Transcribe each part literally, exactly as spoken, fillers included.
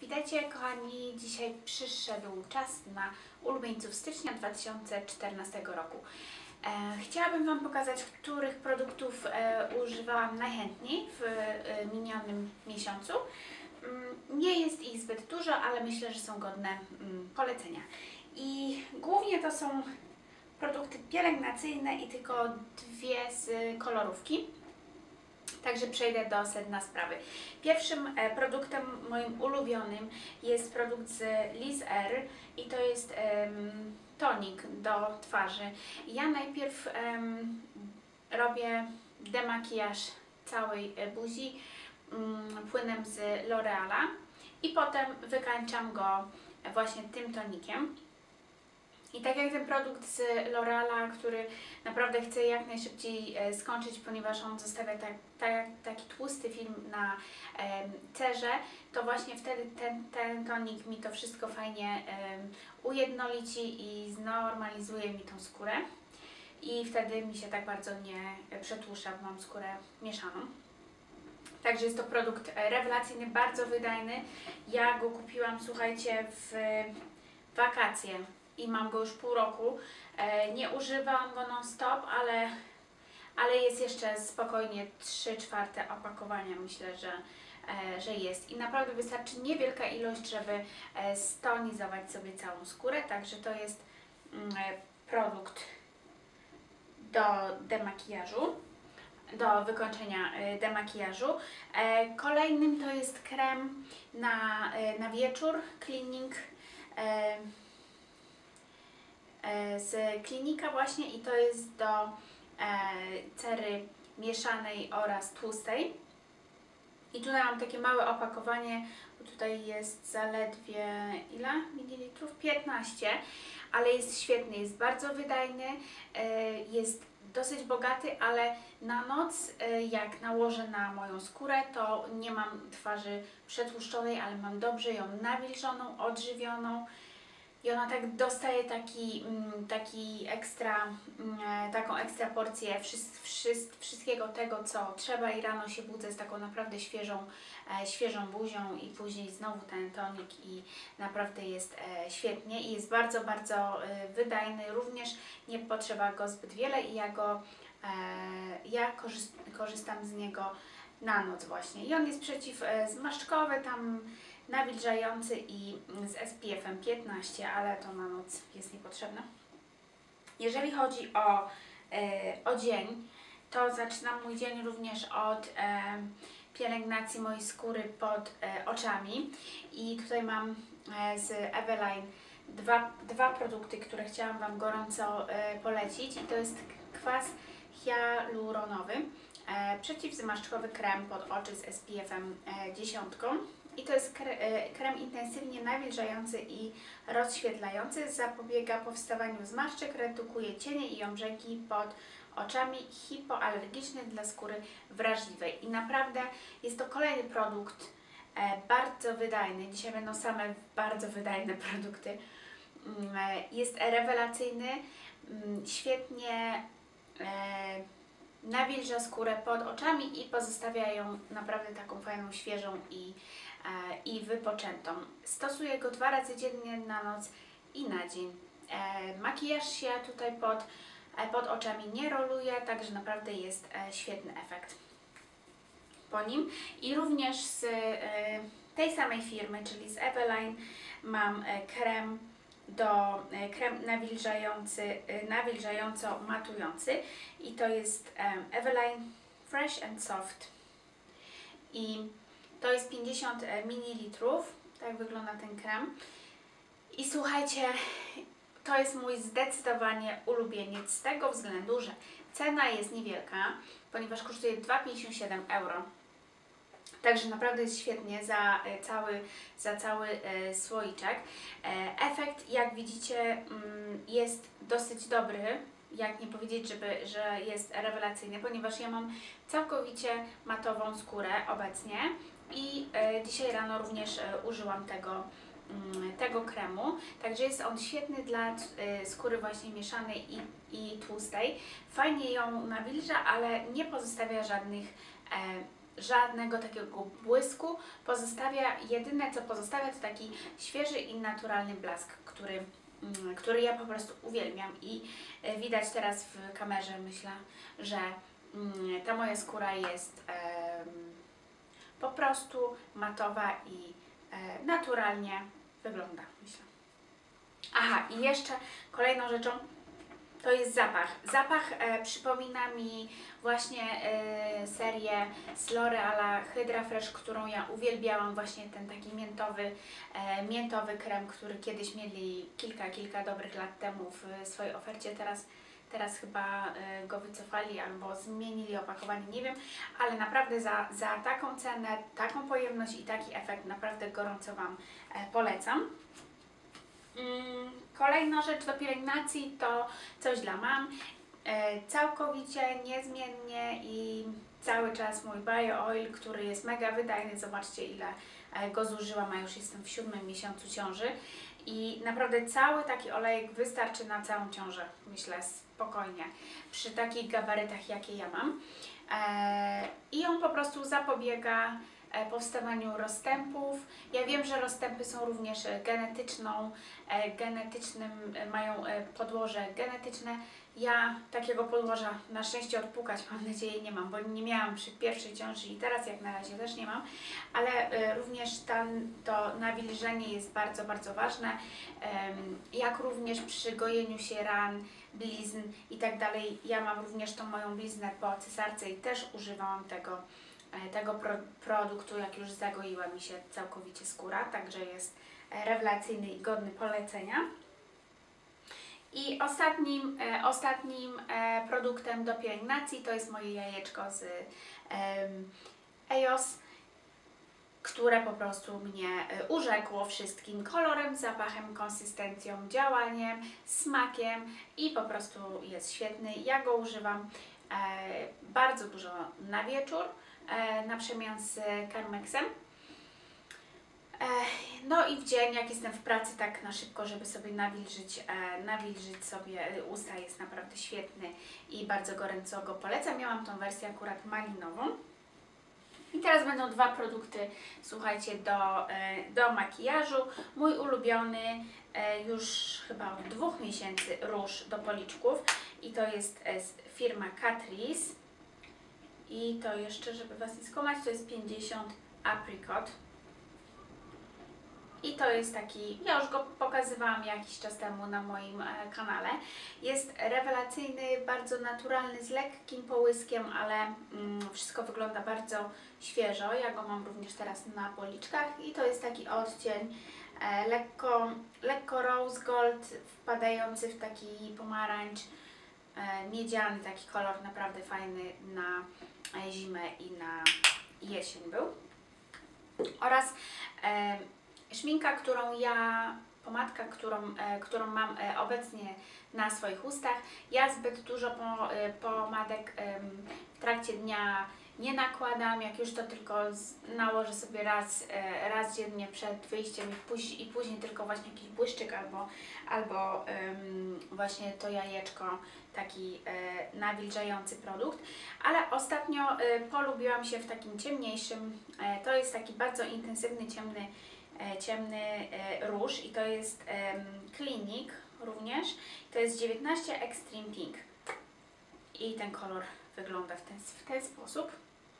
Witajcie kochani, dzisiaj przyszedł czas na ulubieńców stycznia dwa tysiące czternastego roku. E, chciałabym Wam pokazać, których produktów e, używałam najchętniej w e, minionym miesiącu. Mm, nie jest ich zbyt dużo, ale myślę, że są godne mm, polecenia. I głównie to są produkty pielęgnacyjne i tylko dwie z kolorówki. Także przejdę do sedna sprawy. Pierwszym e, produktem moim ulubionym jest produkt z Liz Air i to jest em, tonik do twarzy. Ja najpierw em, robię demakijaż całej buzi um, płynem z L'Oreala i potem wykańczam go właśnie tym tonikiem. I tak jak ten produkt z L'Oreala, który naprawdę chcę jak najszybciej e, skończyć, ponieważ on zostawia tak, tak, taki tłusty film na e, cerze, to właśnie wtedy ten, ten tonik mi to wszystko fajnie e, ujednolici i znormalizuje mi tą skórę. I wtedy mi się tak bardzo nie przetłuszcza, bo mam skórę mieszaną. Także jest to produkt rewelacyjny, bardzo wydajny. Ja go kupiłam, słuchajcie, w wakacje. I mam go już pół roku. E, nie używam go non-stop, ale, ale jest jeszcze spokojnie trzy czwarte opakowania, myślę, że, e, że jest. I naprawdę wystarczy niewielka ilość, żeby e, stonizować sobie całą skórę. Także to jest mm, produkt do demakijażu, do wykończenia e, demakijażu. E, kolejnym to jest krem na, e, na wieczór, cleaning. E, z Klinika właśnie i to jest do e, cery mieszanej oraz tłustej. I tutaj mam takie małe opakowanie, bo tutaj jest zaledwie ile mililitrów? piętnaście, ale jest świetny, jest bardzo wydajny, e, jest dosyć bogaty, ale na noc e, jak nałożę na moją skórę, to nie mam twarzy przetłuszczonej, ale mam dobrze ją nawilżoną, odżywioną. I ona tak dostaje taki, taki ekstra, taką ekstra porcję wszystkiego tego, co trzeba i rano się budzę z taką naprawdę świeżą, świeżą buzią i później znowu ten tonik i naprawdę jest świetnie i jest bardzo, bardzo wydajny. Również nie potrzeba go zbyt wiele i ja go, ja korzystam z niego na noc właśnie. I on jest przeciwzmarszczkowy, tam nawilżający i z S P F-em piętnaście, ale to na noc jest niepotrzebne. Jeżeli chodzi o, e, o dzień, to zaczynam mój dzień również od e, pielęgnacji mojej skóry pod e, oczami. I tutaj mam e, z Eveline dwa, dwa produkty, które chciałam Wam gorąco e, polecić. I to jest kwas hialuronowy, e, przeciwzmarszczkowy krem pod oczy z S P F-em e, dziesięć. I to jest krem intensywnie nawilżający i rozświetlający, zapobiega powstawaniu zmarszczek, redukuje cienie i obrzęki pod oczami, hipoalergiczny dla skóry wrażliwej. I naprawdę jest to kolejny produkt e, bardzo wydajny. Dzisiaj będą same bardzo wydajne produkty. E, jest rewelacyjny, m, świetnie e, nawilża skórę pod oczami i pozostawia ją naprawdę taką fajną, świeżą i i wypoczętą. Stosuję go dwa razy dziennie na noc i na dzień. E, makijaż się tutaj pod, pod oczami nie roluje, także naprawdę jest e, świetny efekt po nim. I również z e, tej samej firmy, czyli z Eveline, mam e, krem do e, krem nawilżający, e, nawilżająco matujący i to jest e, Eveline Fresh and Soft. I to jest pięćdziesiąt mililitrów, tak wygląda ten krem. I słuchajcie, to jest mój zdecydowanie ulubieniec z tego względu, że cena jest niewielka, ponieważ kosztuje dwa pięćdziesiąt siedem euro. Także naprawdę jest świetnie za cały, za cały e, słoiczek. E, efekt, jak widzicie, mm, jest dosyć dobry. Jak nie powiedzieć, żeby, że jest rewelacyjny, ponieważ ja mam całkowicie matową skórę obecnie i e, dzisiaj rano również e, użyłam tego, mm, tego kremu. Także jest on świetny dla e, skóry właśnie mieszanej i, i tłustej. Fajnie ją nawilża, ale nie pozostawia żadnych, żadnego takiego błysku. Pozostawia, jedyne co pozostawia to taki świeży i naturalny blask, który, mm, który ja po prostu uwielbiam i e, widać teraz w kamerze, myślę, że mm, ta moja skóra jest e, po prostu matowa i e, naturalnie wygląda, myślę. Aha, i jeszcze kolejną rzeczą to jest zapach. Zapach e, przypomina mi właśnie e, serię z L'Oreala Hydra Fresh, którą ja uwielbiałam, właśnie ten taki miętowy, e, miętowy krem, który kiedyś mieli kilka, kilka dobrych lat temu w swojej ofercie. Teraz, teraz chyba e, go wycofali albo zmienili opakowanie, nie wiem, ale naprawdę za, za taką cenę, taką pojemność i taki efekt naprawdę gorąco Wam e, polecam. Kolejna rzecz do pielęgnacji to coś dla mam. E, całkowicie, niezmiennie i cały czas mój Bio Oil, który jest mega wydajny. Zobaczcie, ile go zużyłam, a już jestem w siódmym miesiącu ciąży. I naprawdę cały taki olejek wystarczy na całą ciążę, myślę, spokojnie, przy takich gabarytach, jakie ja mam. E, I on po prostu zapobiega powstawaniu rozstępów. Ja wiem, że rozstępy są również genetyczną, genetycznym, mają podłoże genetyczne. Ja takiego podłoża na szczęście odpukać, mam nadzieję, nie mam, bo nie miałam przy pierwszej ciąży i teraz jak na razie też nie mam, ale również tam to nawilżenie jest bardzo, bardzo ważne, jak również przy gojeniu się ran, blizn i tak dalej. Ja mam również tą moją bliznę po cesarce i też używałam tego tego pro, produktu, jak już zagoiła mi się całkowicie skóra, także jest rewelacyjny i godny polecenia. I ostatnim, e, ostatnim e, produktem do pielęgnacji to jest moje jajeczko z e, E O S, które po prostu mnie e, urzekło wszystkim kolorem, zapachem, konsystencją, działaniem, smakiem i po prostu jest świetny. Ja go używam e, bardzo dużo na wieczór, na przemian z Carmexem. No i w dzień, jak jestem w pracy, tak na szybko, żeby sobie nawilżyć, nawilżyć sobie usta, jest naprawdę świetny i bardzo gorąco go polecam. Miałam tą wersję akurat malinową. I teraz będą dwa produkty, słuchajcie, do, do makijażu. Mój ulubiony już chyba od dwóch miesięcy róż do policzków i to jest firma Catrice. I to jeszcze, żeby Was nie skłamać, to jest pięćdziesiąt Apricot. I to jest taki, ja już go pokazywałam jakiś czas temu na moim e, kanale. Jest rewelacyjny, bardzo naturalny, z lekkim połyskiem, ale mm, wszystko wygląda bardzo świeżo. Ja go mam również teraz na policzkach i to jest taki odcień e, lekko, lekko rose gold, wpadający w taki pomarańcz, e, miedziany taki kolor, naprawdę fajny na zimę i na jesień był. Oraz e, szminka, którą ja, pomadka, którą, e, którą mam e, obecnie na swoich ustach. Ja zbyt dużo po, e, pomadek e, w trakcie dnia nie nakładam, jak już to tylko z, nałożę sobie raz, e, raz dziennie przed wyjściem i, póź, i później tylko właśnie jakiś błyszczyk albo, albo ym, właśnie to jajeczko, taki e, nawilżający produkt. Ale ostatnio e, polubiłam się w takim ciemniejszym, e, to jest taki bardzo intensywny, ciemny, e, ciemny e, róż i to jest e, Clinique również. To jest dziewiętnaście Extreme Pink i ten kolor wygląda w ten, w ten sposób.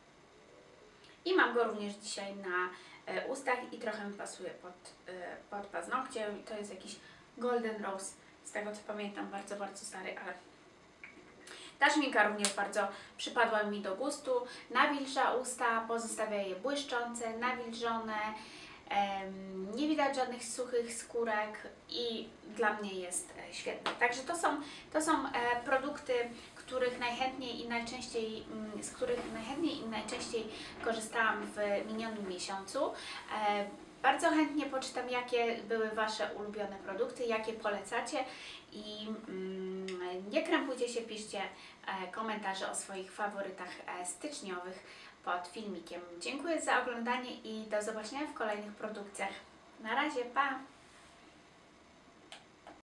I mam go również dzisiaj na e, ustach i trochę mi pasuje pod, e, pod paznokcie. To jest jakiś Golden Rose, z tego co pamiętam, bardzo, bardzo stary, ale ta szminka również bardzo przypadła mi do gustu. Nawilża usta, pozostawia je błyszczące, nawilżone, em, nie widać żadnych suchych skórek i dla mnie jest e, świetne. Także to są, to są e, produkty, których najchętniej i najczęściej, z których najchętniej i najczęściej korzystałam w minionym miesiącu. E, bardzo chętnie poczytam, jakie były Wasze ulubione produkty, jakie polecacie i mm, nie krępujcie się, piszcie e, komentarze o swoich faworytach e, styczniowych pod filmikiem. Dziękuję za oglądanie i do zobaczenia w kolejnych produkcjach. Na razie, pa!